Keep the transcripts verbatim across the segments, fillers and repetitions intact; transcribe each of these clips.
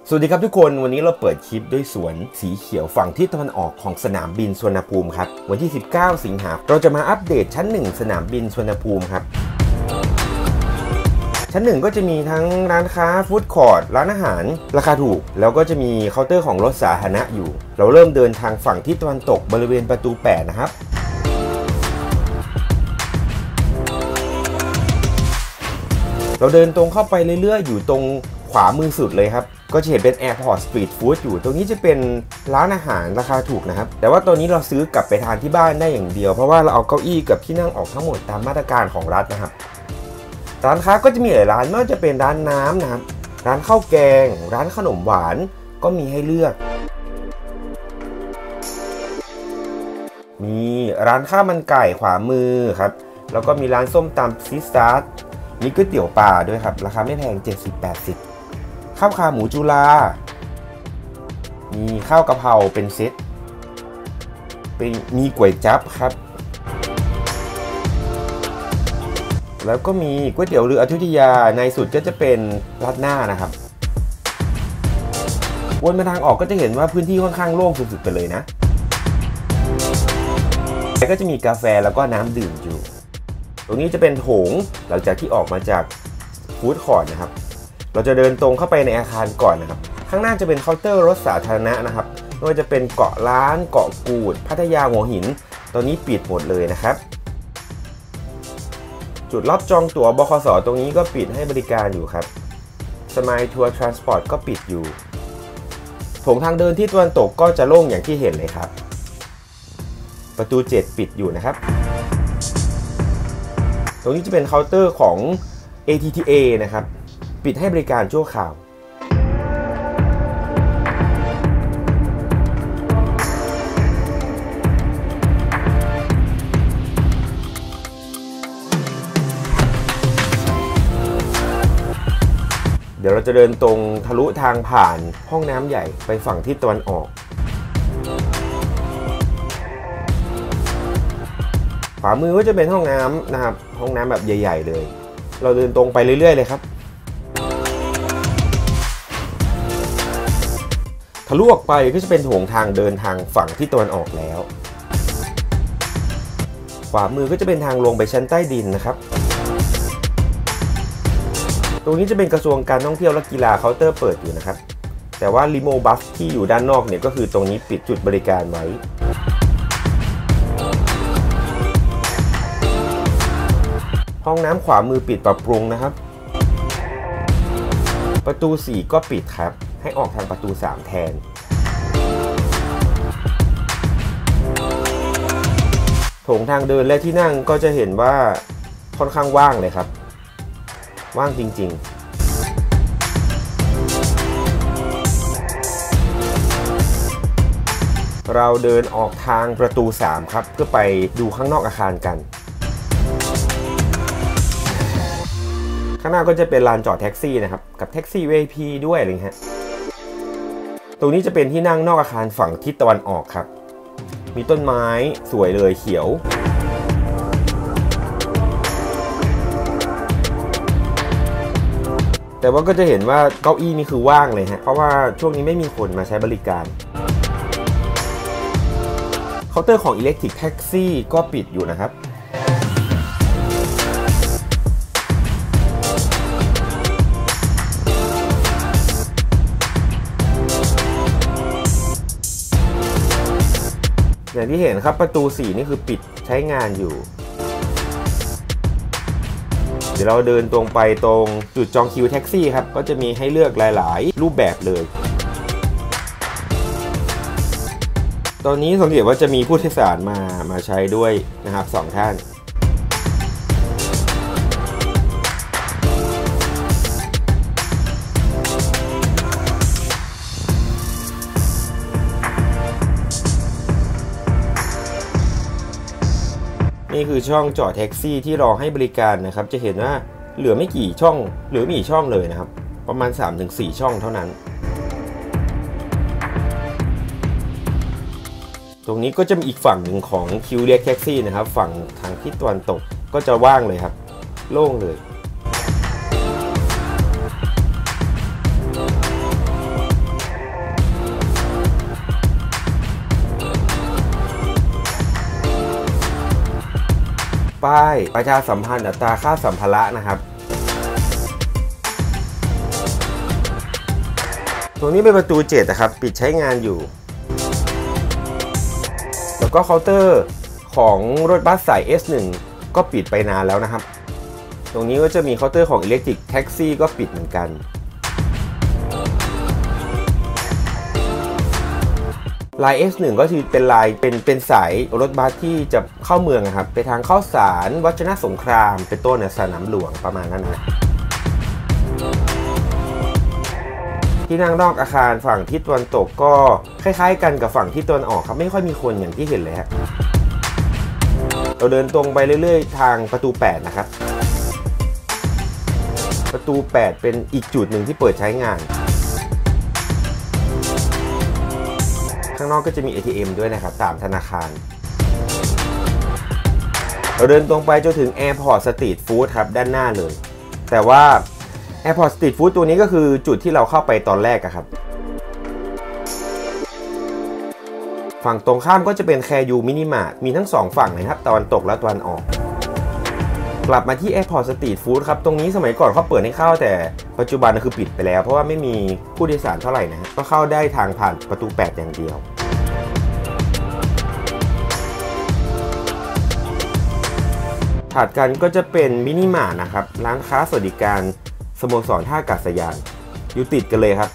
สวัสดีครับทุกคนวันนี้เราเปิดคลิปด้วยสวนสีเขียวฝั่งทิศตะวันออกของสนามบินสุวรรณภูมิครับวันที่สิบเก้าสิงหาคมเราจะมาอัปเดตชั้นหนึ่งสนามบินสุวรรณภูมิครับชั้นหนึ่งก็จะมีทั้งร้านค้าฟู้ดคอร์ทร้านอาหารราคาถูกแล้วก็จะมีเคาน์เตอร์ของรถสาธารณะอยู่เราเริ่มเดินทางฝั่งทิศตะวันตกบริเวณประตูแปดนะครับเราเดินตรงเข้าไปเรื่อยๆอยู่ตรงขวามือสุดเลยครับก็จะเห็นเป็น Airport Street Food อยู่ตรงนี้จะเป็นร้านอาหารราคาถูกนะครับแต่ว่าตัวนี้เราซื้อกลับไปทานที่บ้านได้อย่างเดียวเพราะว่าเราเอาเก้าอี้กับที่นั่งออกทั้งหมดตามมาตรการของรัฐนะครับร้านค้าก็จะมีหลายร้านไม่ว่าจะเป็นร้านน้ำนะครับร้านข้าวแกงร้านขนมหวานก็มีให้เลือกมีร้านข้าวมันไก่ขวามือครับแล้วก็มีร้านส้มตำซีซาร์มีก๋วยเตี๋ยวปลาด้วยครับราคาไม่แพง เจ็ดสิบ แปดสิบ ข้าวขาหมูจุฬามีข้าวกะเพราเป็นเซตเป็นมีก๋วยจั๊บครับแล้วก็มีก๋วยเตี๋ยวเรืออยุธยาในสุดก็จะเป็นราดหน้านะครับวนมาทางออกก็จะเห็นว่าพื้นที่ค่อนข้างโล่งสุดๆไปเลยนะแล้วก็จะมีกาแฟแล้วก็น้ำดื่มอยู่ตรงนี้จะเป็นโถงหลังจากที่ออกมาจากฟู้ดคอร์ทนะครับเราจะเดินตรงเข้าไปในอาคารก่อนนะครับข้างหน้าจะเป็นเคาน์เตอร์รถสาธารณะนะครับไม่ว่าจะเป็นเกาะล้านเกาะกูดพัทยาหัวหินตอนนี้ปิดหมดเลยนะครับจุดรับจองตั๋วบขส.ตรงนี้ก็ปิดให้บริการอยู่ครับสมายทัวร์ทรานสปอร์ตก็ปิดอยู่โถงทางเดินที่ตะวันตกก็จะโล่งอย่างที่เห็นเลยครับประตูเจ็ดปิดอยู่นะครับตรงนี้จะเป็นเคาน์เตอร์ของ เอ ที ที เอ นะครับปิดให้บริการชั่วคราวเดี๋ยวเราจะเดินตรงทะลุทางผ่านห้องน้ำใหญ่ไปฝั่งทิศตะวันออกขวามือก็จะเป็นห้องน้ำนะครับห้องน้ำแบบใหญ่ๆเลยเราเดินตรงไปเรื่อยๆเลยครับทะลุออกไปก็จะเป็นโถงทางเดินทางฝั่งทิศตะวันออกแล้วขวามือก็จะเป็นทางลงไปชั้นใต้ดินนะครับตรงนี้จะเป็นกระทรวงการท่องเที่ยวและกีฬาเคาน์เตอร์เปิดอยู่นะครับแต่ว่าลิโมบัสที่อยู่ด้านนอกเนี่ยก็คือตรงนี้ปิดจุดบริการไว้ห้องน้ำขวามือปิดปรับปรุงนะครับประตูสี่ก็ปิดครับให้ออกทางประตูสามแทนโถงทางเดินและที่นั่งก็จะเห็นว่าค่อนข้างว่างเลยครับว่างจริงๆเราเดินออกทางประตูสามครับเพื่อไปดูข้างนอกอาคารกันข้างหน้าก็จะเป็นลานจอดแท็กซี่นะครับกับแท็กซี่ วี ไอ พี ด้วยอะไรเงี้ยตรงนี้จะเป็นที่นั่งนอกอาคารฝั่งทิศตะวันออกครับมีต้นไม้สวยเลยเขียวแต่ว่าก็จะเห็นว่าเก้าอี้นี่คือว่างเลยฮะเพราะว่าช่วงนี้ไม่มีคนมาใช้บริการเคาน์เตอร์ของ Electric Taxi ก็ปิดอยู่นะครับอย่างที่เห็นครับประตูสี่นี่คือปิดใช้งานอยู่เดี๋ยวเราเดินตรงไปตรงจุดจองคิวแท็กซี่ครับก็จะมีให้เลือกหลายๆรูปแบบเลยตอนนี้สังเกตว่าจะมีผู้โดยสารมามาใช้ด้วยนะครับสองท่านนี่คือช่องจอดแท็กซี่ที่รอให้บริการนะครับจะเห็นว่าเหลือไม่กี่ช่องเหลือไม่กี่ช่องเลยนะครับประมาณ สามถึงสี่ ช่องเท่านั้นตรงนี้ก็จะมีอีกฝั่งหนึ่งของคิวเรียกแท็กซี่นะครับฝั่งทางทิศตะวันตกก็จะว่างเลยครับโล่งเลย ตป้ายประชาสัมพันธ์อัตราค่าสัมภาระนะครับตรงนี้เป็นประตูเจ็ดนะครับปิดใช้งานอยู่แล้วก็เคาน์เตอร์ของรถบัสสาย เอส หนึ่ง ก็ปิดไปนานแล้วนะครับตรงนี้ก็จะมีเคาน์เตอร์ของ Electric Taxi ก็ปิดเหมือนกันลาย เอส หนึ่ง ก็คือเป็นลายเป็นเป็นสายรถบัสที่จะเข้าเมืองครับไปทางเข้าสารวัชรสงครามเป็นต้นในสนามหลวงประมาณนั้นนะที่นั่งนอกอาคารฝั่งทิศตะวันตกก็คล้ายๆกันกับฝั่งทิศตะวันออกครับไม่ค่อยมีคนอย่างที่เห็นเลยฮะเราเดินตรงไปเรื่อยๆทางประตูแปดนะครับประตูแปดเป็นอีกจุดหนึ่งที่เปิดใช้งานข้างนอกก็จะมี เอ ที เอ็ม ด้วยนะครับตามธนาคารเราเดินตรงไปจนถึง Airport Street Food ครับด้านหน้าเลยแต่ว่า Airport Street Food ตัวนี้ก็คือจุดที่เราเข้าไปตอนแรกอะครับฝั่งตรงข้ามก็จะเป็นแคร์ยูมินิมาร์ทมีทั้งสองฝั่งเลยครับตะวันตกและตะวันออกกลับมาที่ Airport Street Food ครับตรงนี้สมัยก่อนเขาเปิดให้เข้าแต่ปัจจุบันคือปิดไปแล้วเพราะว่าไม่มีผู้โดยสารเท่าไหร่นะก็เข้าได้ทางผ่านประตูแปดอย่างเดียวถัดกันก็จะเป็นมินิมาร์ทนะครับร้านค้าสวัสดิการสโมสรท่าอากาศยานอยู่ติดกันเลยครับ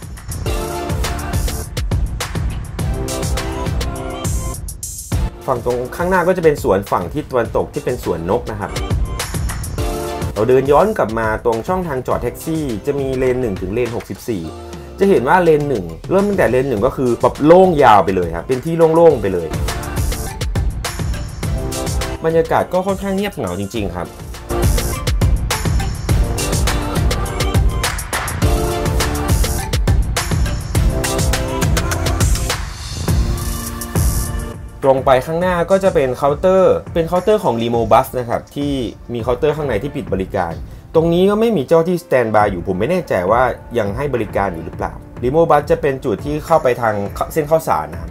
ฝั่งตรงข้างหน้าก็จะเป็นสวนฝั่งทิศตะวันตกที่เป็นสวนนกนะครับเราเดินย้อนกลับมาตรงช่องทางจอดแท็กซี่จะมีเลนหนึ่งถึงเลนหกสิบสี่จะเห็นว่าเลนหนึ่งเริ่มตั้งแต่เลนหนึ่งก็คือแบบโล่งยาวไปเลยครับเป็นที่โล่งๆไปเลยบรรยากาศก็ค่อนข้างเงียบเหงาจริงๆครับตรงไปข้างหน้าก็จะเป็นเคาน์เตอร์เป็นเคาน์เตอร์ของรีโมบัสนะครับที่มีเคาน์เตอร์ข้างในที่ปิดบริการตรงนี้ก็ไม่มีเจ้าที่สแตนบายอยู่ผมไม่แน่ใจว่ายังให้บริการอยู่หรือเปล่ารีโมบัสจะเป็นจุดที่เข้าไปทางเส้นข้าวสารนะครับ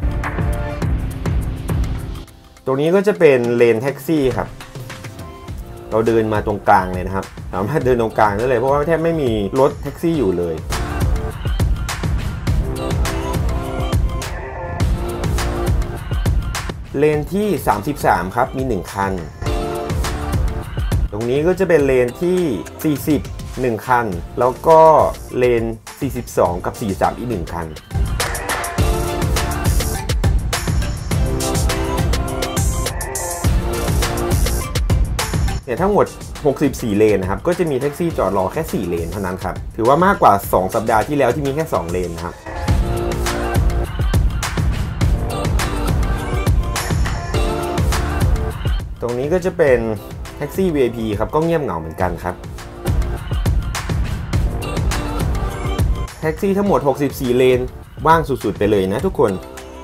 ตรงนี้ก็จะเป็นเลนแท็กซี่ครับเราเดินมาตรงกลางเลยนะครับสามารถเดินตรงกลางได้เลยเพราะว่าแทบไม่มีรถแท็กซี่อยู่เลยเลนที่สามสิบสามครับมีหนึ่งคันตรงนี้ก็จะเป็นเลนที่สี่สิบ หนึ่งคันแล้วก็เลนสี่สิบสองกับสี่สิบสามอีกหนึ่งคันเนี่ยทั้งหมดหกสิบสี่เลนนะครับก็จะมีแท็กซี่จอดรอแค่สี่เลนเท่านั้นครับถือว่ามากกว่าสองสัปดาห์ที่แล้วที่มีแค่สองเลนนะครับตรงนี้ก็จะเป็นแท็กซี่ วี ไอ พี ครับก็เงียบเหงาเหมือนกันครับแท็กซี่ทั้งหมดหกสิบสี่เลนว่างสุดๆไปเลยนะทุกคน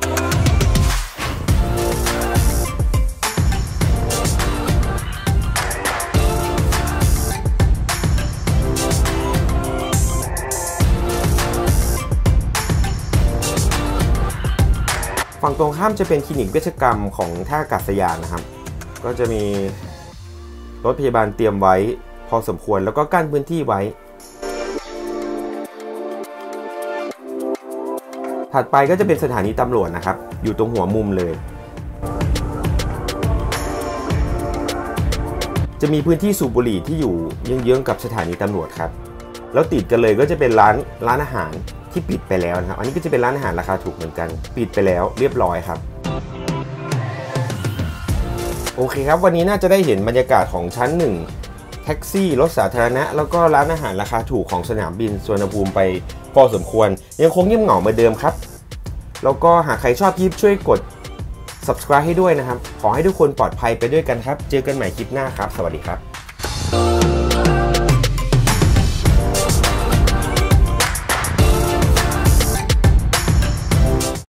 ฝั่งตรงข้ามจะเป็นคลินิกเวชกรรมของท่าอากาศยานนะครับก็จะมีรถพยาบาลเตรียมไว้พอสมควรแล้วก็กั้นพื้นที่ไว้ถัดไปก็จะเป็นสถานีตำรวจนะครับอยู่ตรงหัวมุมเลยจะมีพื้นที่สูบบุหรี่ที่อยู่เยื้องๆกับสถานีตำรวจครับแล้วติดกันเลยก็จะเป็นร้านร้านอาหารที่ปิดไปแล้วนะครับอันนี้ก็จะเป็นร้านอาหารราคาถูกเหมือนกันปิดไปแล้วเรียบร้อยครับโอเคครับวันนี้น่าจะได้เห็นบรรยากาศของชั้นหนึ่งแท็กซี่รถสาธารณะแล้วก็ร้านอาหารราคาถูกของสนามบินสุวรรณภูมิไปพอสมควรยังคงเงียบเหงาเหมือนเดิมครับแล้วก็หากใครชอบคลิปช่วยกด ซับสไครบ์ ให้ด้วยนะครับขอให้ทุกคนปลอดภัยไปด้วยกันครับเจอกันใหม่คลิปหน้าครับสวัสดีครับ